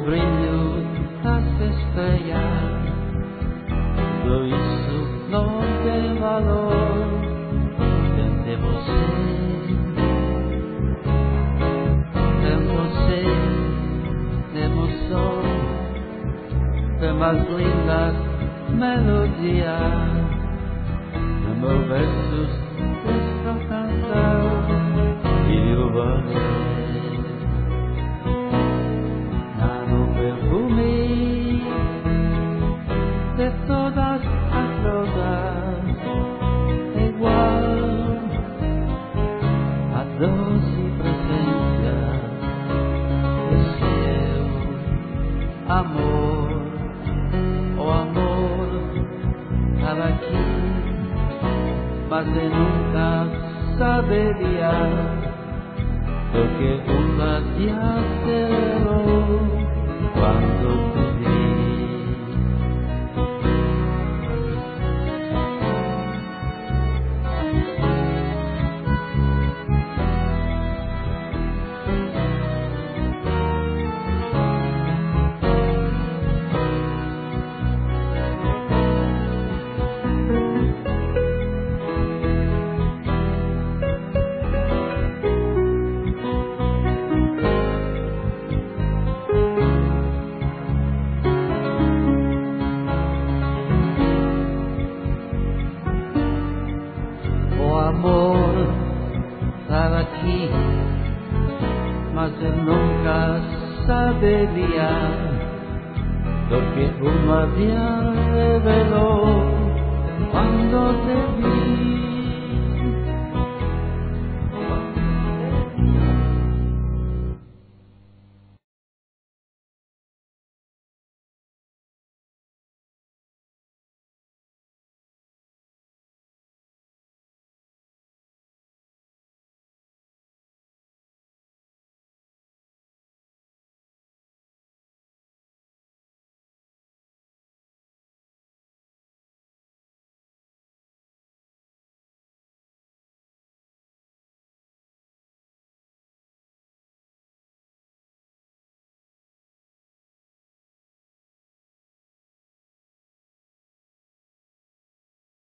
brilho das estrellas, tudo isso não tem valor sem você. Sem você, temos só as lindas melodias de meus versos desta canção que eu valei. No perfume de todas as rosas, igual a doce presença do seu amor. O amor estava aqui, mas eu nunca saberia do que uma te acelerou quando te vi. Amor estava aqui, mas eu nunca saberia do que uma dia revelou quando te vi.